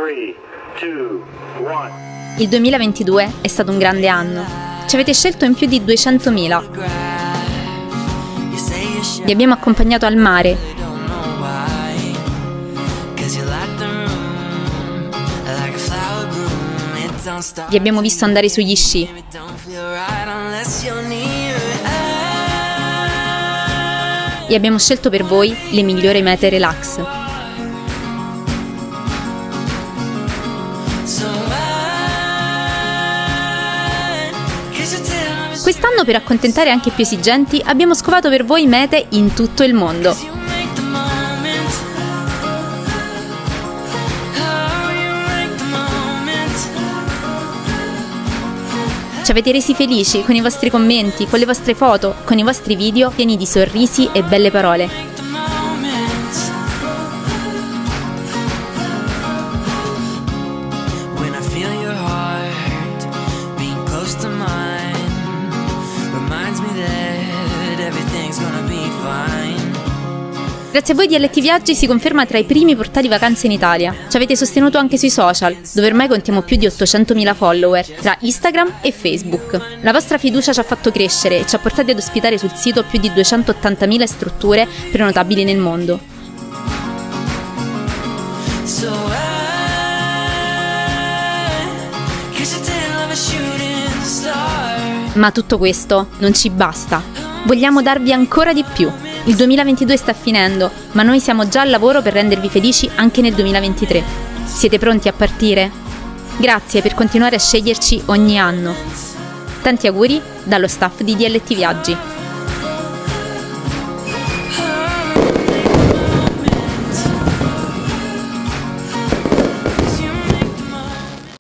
3, 2, 1. Il 2022 è stato un grande anno. Ci avete scelto in più di 200.000. Vi abbiamo accompagnato al mare. Vi abbiamo visto andare sugli sci. E abbiamo scelto per voi le migliori mete relax. Quest'anno, per accontentare anche i più esigenti, abbiamo scovato per voi mete in tutto il mondo. Ci avete resi felici con i vostri commenti, con le vostre foto, con i vostri video pieni di sorrisi e belle parole. Grazie a voi DLT Viaggi si conferma tra i primi portali vacanze in Italia. Ci avete sostenuto anche sui social, dove ormai contiamo più di 800.000 follower, tra Instagram e Facebook. La vostra fiducia ci ha fatto crescere e ci ha portati ad ospitare sul sito più di 280.000 strutture prenotabili nel mondo. Ma tutto questo non ci basta. Vogliamo darvi ancora di più. Il 2022 sta finendo, ma noi siamo già al lavoro per rendervi felici anche nel 2023. Siete pronti a partire? Grazie per continuare a sceglierci ogni anno. Tanti auguri dallo staff di DLT Viaggi.